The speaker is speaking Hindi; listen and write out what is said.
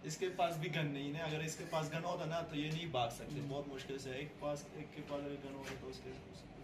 इसके पास भी गन नहीं है, अगर इसके पास गन होता ना तो ये नहीं भाग सकते, बहुत मुश्किल से एक के पास अगर गन होगा तो उसके